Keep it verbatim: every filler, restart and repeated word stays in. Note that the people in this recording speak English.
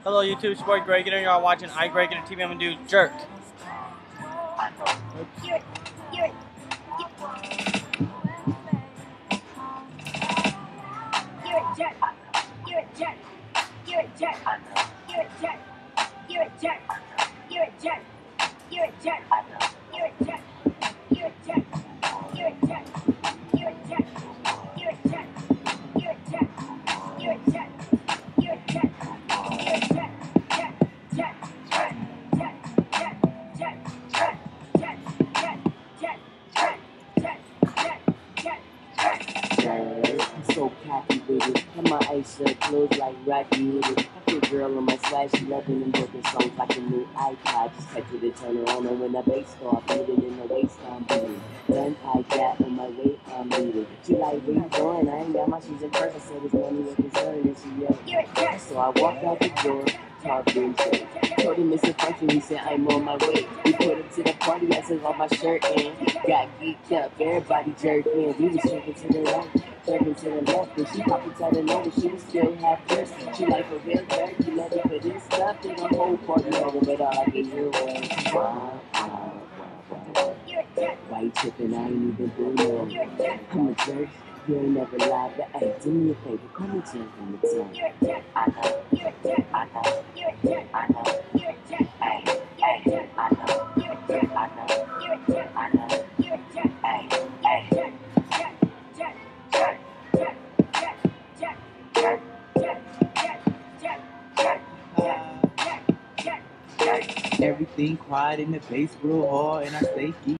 Hello YouTube, it's your boy Graeginator. Y'all watching iGraeginator T V. I'm gonna do jerk. You're, you're, you're a jerk. You're a jerk. You're a jerk. You're a jerk. You're a jerk. You're a jerk. You're a jerk. You're a jerk. You're a jerk. You're a jerk. You're a jerk. You're a jerk. You're a jerk. You're a jerk. You're a jerk. You're a jerk. Jerk. Jerk. Jerk. Jerk. Jerk. Jerk. Jerk. Jerk. Jerk. Jerk. Jerk. Jerk. Jerk. Jerk. Jerk. I'm so cocky with it. And my eyes shut closed like Graeginator. I feel girl on my side, she loving them broken songs like a new iPod. Just catch it and turn her on, and when the bass start beating in the waist, I'm beating. Then I got on my way, I'm leaving. She like, where you going? I ain't got my shoes in first. I said it's money with concern, and she yelled. So I walked out the door, talking to told him it's a function, he said I'm on my way. We put him to the party, I took off my shirt and got geeked up, everybody jerked in. We was jerking to the right, jerking to the left, and she popped inside the note, she was still half dressed. She like, for real, jerk, you love it for this stuff, and the whole party over, but all I could hear was, wow, wow, wow, wow. Why you tripping? I ain't even do no. I'm a jerk, you ain't never lied, but hey, do me a favor, call me jerk on the tongue. I know, I know, I know. Everything quiet in the bass real hard, and I stay geek.